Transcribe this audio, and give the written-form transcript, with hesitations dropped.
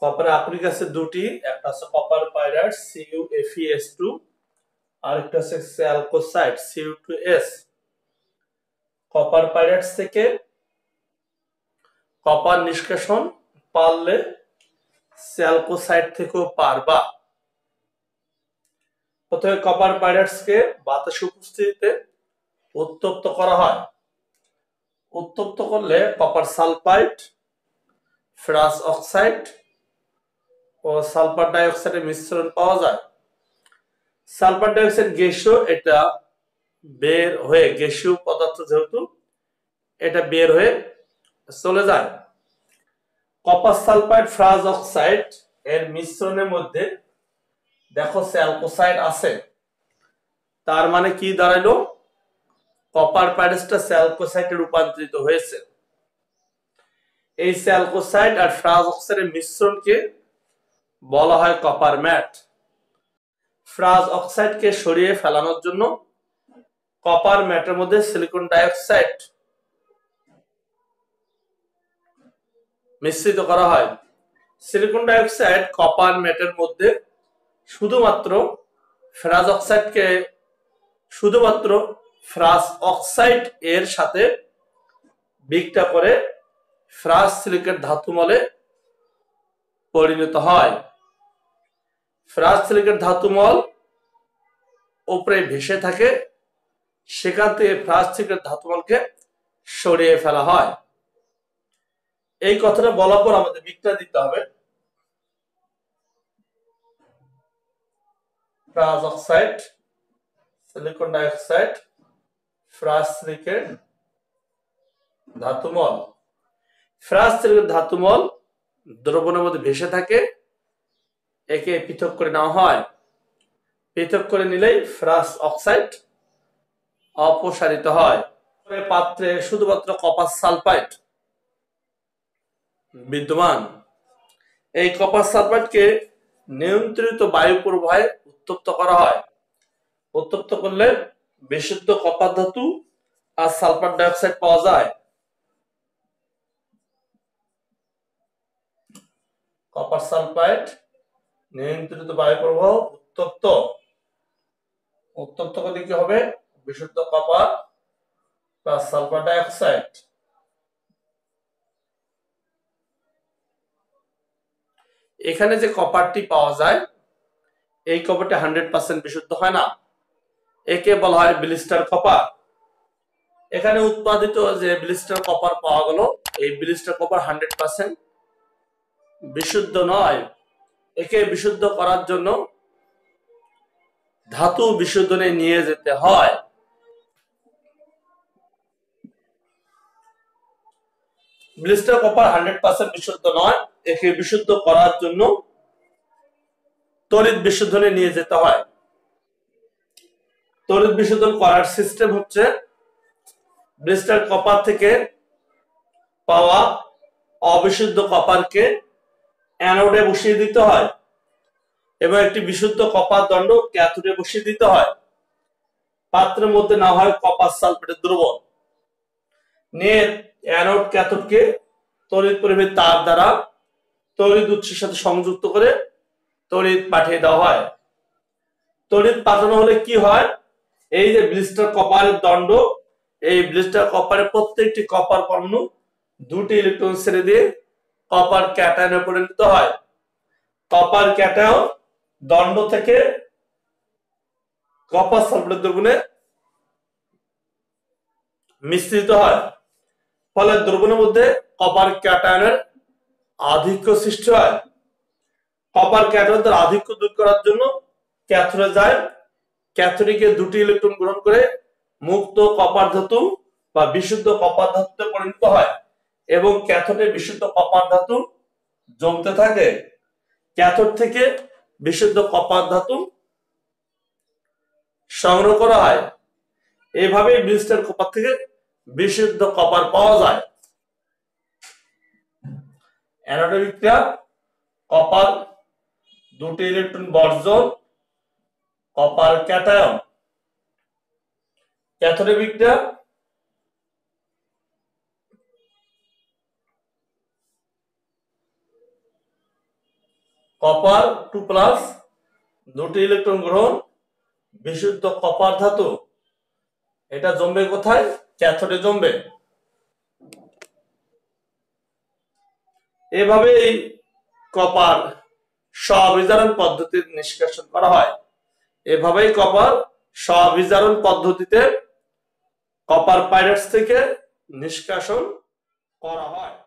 Copper আপনি কাছে দুটি, একটা আছে কপার পাইরাইট CuFeS2 আর একটা আছে স্যালকোসাইট Cu2S। কপার পাইরাইটস থেকে কপার নিষ্কাশন পারলে স্যালকোসাইট থেকেও পারবা। প্রথমে কপার পাইরাইটসকে বাতাস উপস্থিতিতে উত্তপ্ত করা হয়। উত্তপ্ত করলে কপার সালফাইড, ফেরাস অক্সাইড ও সালফার ডাইঅক্সাইডের মিশ্রণ পাওয়া যায়। সালফার ডাইঅক্সাইড গ্যাসীয়, এটা বের হয়ে গ্যাসীয় পদার্থ যেহেতু এটা বের হয়ে চলে যায়। কপার সালফাইড ফেরাস অক্সাইড এর মিশ্রণের মধ্যে দেখো স্যালকোসাইড আছে, তার মানে কি দাঁড়াইলো? কপার পাইরাইটসটা স্যালকোসাইডে রূপান্তরিত হয়েছে। এই স্যালকোসাইড আর ফেরাস অক্সাইডের মিশ্রণকে বলা হয় কপার ম্যাট। ফেরাস অক্সাইডকে সরিয়ে ফেলানোর জন্য কপার ম্যাটের মধ্যে সিলিকন ডাইঅক্সাইড মিশ্রিত করা হয়। সিলিকন ডাইঅক্সাইড কপার ম্যাটের মধ্যে শুধুমাত্র ফেরাস অক্সাইডকে শুধুমাত্র ফেরাস অক্সাইড এর সাথে বিক্রিয়া করে ফেরাস সিলিকেট ধাতুমলে পরিণত হয়। ফেরাস সিলিকেট ধাতুমল উপরে ভেসে থাকে, সেখান থেকে ফেরাস সিলিকেট ধাতুমলকে সরিয়ে ফেলা হয়। এই কথাটা বলার পর আমাদের বিক্রিয়া দিতে হবে। Ferrous oxide, silicon dioxide, ferrous silicate ধাতুমল। ফেরাস সিলিকেট ধাতুমল দ্রবণের মধ্যে ভেসে থাকে, একে পৃথক করে নেওয়া হয়। পৃথক করে নিলেই ফেরাস অক্সাইড অপসারিত হয়। পাত্রে শুধুমাত্র কপার সালফাইড বিদ্যমান। এই কপার সালফাইডকে নিয়ন্ত্রিত বায়ু প্রবাহে উত্তপ্ত করা হয়। উত্তপ্ত করলে বিশুদ্ধ কপার ধাতু আর সালফার ডাইঅক্সাইড পাওয়া যায়। কপার সালফাইড নিয়ন্ত্রিত বায়ু প্রবাহ উত্তপ্ত করলে কি হবে? বিশুদ্ধ কপার প্লাস সালফার ডাইঅক্সাইড। এখানে যে কপারটি পাওয়া যায়, এই কপারটি 100% বিশুদ্ধ হয় না, একে বলা হয় ব্লিস্টার কপার। এখানে উৎপাদিত যে ব্লিস্টার কপার পাওয়া গেল, এই ব্লিস্টার কপার 100% বিশুদ্ধ নয়। একে বিশুদ্ধ করার জন্য ধাতু বিশোধনে নিয়ে যেতে হয়। ব্লিস্টার কপার 100% বিশুদ্ধ নয়, একে বিশুদ্ধ করার জন্য তড়িৎ বিশোধনে নিয়ে যেতে হয়। তড়িৎ বিশোধন করার সিস্টেম হচ্ছে, ব্লিস্টার কপার থেকে পাওয়া অবিশুদ্ধ কপারকে অ্যানোডে বসিয়ে দিতে হয় এবং একটি বিশুদ্ধ কপার দণ্ড ক্যাথোডে বসিয়ে দিতে হয়। পাত্রের মধ্যে না হয় কপার সালফেটের দ্রবণ নিয়ে অ্যানোড ক্যাথোডকে তড়িৎ পরিবাহী তার দ্বারা তড়িৎ উৎসের সাথে সংযুক্ত করে তড়িৎ পাঠিয়ে দেওয়া হয়। তড়িৎ পাঠানো হলে কি হয়? এই যে ব্লিস্টার কপারের দণ্ড, এই ব্লিস্টার কপারের প্রত্যেকটি কপার পরমাণু দুটি ইলেকট্রন ছেড়ে দিয়ে কপার ক্যাটায়নে পরিণত হয়। কপার ক্যাটায়ন দণ্ড থেকে কপার সালফেটের দ্রবণে মিশ্রিত হয়। ফলে দ্রবণের মধ্যে কপার ক্যাটায়নের আধিক্য সৃষ্টি হয়। কপার ক্যাটায়নের আধিক্য দূর করার জন্য ক্যাথোডে যায়। ক্যাথোডিকে দুটি ইলেকট্রন গ্রহণ করে মুক্ত কপার ধাতু বা বিশুদ্ধ কপার ধাতুতে পরিণত হয় এবং ক্যাথোডে বিশুদ্ধ কপার ধাতু জমতে থাকে। ক্যাথোড থেকে বিশুদ্ধ কপার ধাতু সংগ্রহ করা হয়। এইভাবে ব্লিস্টার কপার থেকে বিশুদ্ধ কপার পাওয়া যায়। অ্যানোডে বিক্রিয়া, কপার দুটি ইলেকট্রন বর্জন, কপার ক্যাটায়ন। ক্যাথোডে বিক্রিয়া, কপার 2+, দুটি ইলেকট্রন গ্রহণ, বিশুদ্ধ কপার ধাতু। এটা জমবে কোথায়? ক্যাথোডে জমবে। এভাবেই কপার স্ব-অভিজারণ পদ্ধতিতে নিষ্কাশন করা হয়। এভাবেই কপার স্ব-অভিজারণ পদ্ধতিতে কপার পাইরেটস থেকে নিষ্কাশন করা হয়।